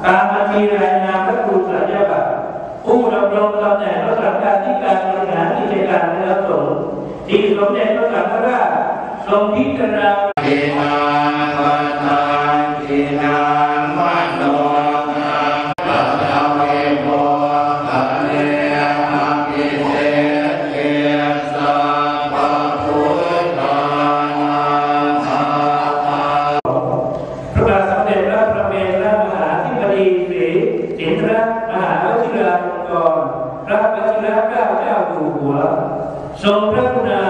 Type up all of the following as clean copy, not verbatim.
ตามบัญชีรายงานพระครูสัญญาบัตรผู้ดำรงตำแหน่งรักษาการที่การบริหารกิจการคณะสงฆ์ที่สมเด็จพระสังฆราชทรงพิจารณาทินาปัฏฐานทินามโนปัตตเวโมคะเนอาภิเศษเกสัพพพุทธานาภาพระบาทสมเด็จพระประเมนทรมหาธิบดีศรีสินทรมหาวชิราลงกรณ์พระวชิรเกล้าเจ้าอยู่หัวทรงพระกรุณา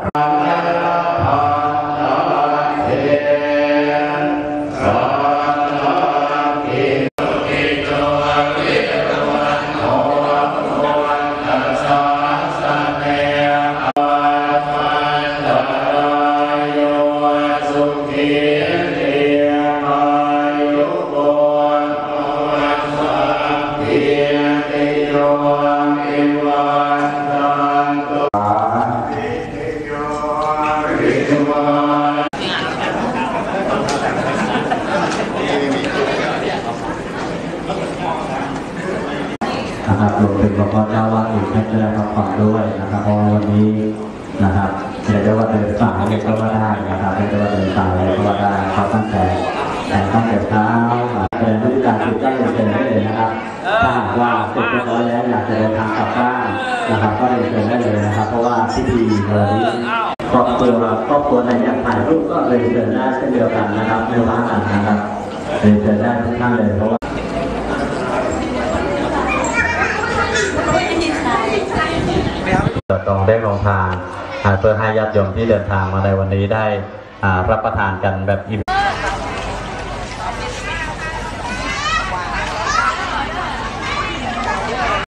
นะครับรวมถึงหลวงพ่อเจ้าวาดอีกท่านจะได้พักผ่อนด้วยนะครับเพราะวันนี้นะครับเรียกได้ว่าเดินสายเลยก็ว่าได้นะครับเรียกได้ว่าเดินสายเลยก็ว่าได้เขาตั้งแต่เช้าเดินด้วยการติดตั้งเดินได้เลยนะครับถ้าหากว่าเสร็จเรียบร้อยแล้วอยากจะเดินทางกลับบ้านนะครับก็เดินได้เลยนะครับเพราะว่าพิธีวันนี้ครอบครัวไหนอยากถ่ายรูปก็เลยเดินได้เช่นเดียวกันนะครับไม่ว่ากันนะครับเลยเดินได้ทุกท่านเลยเพราะว่าตรงได้ลงทางเพื่อให้ญาติโยมที่เดินทางมาในวันนี้ได้รับประทานกันแบบอิ่ม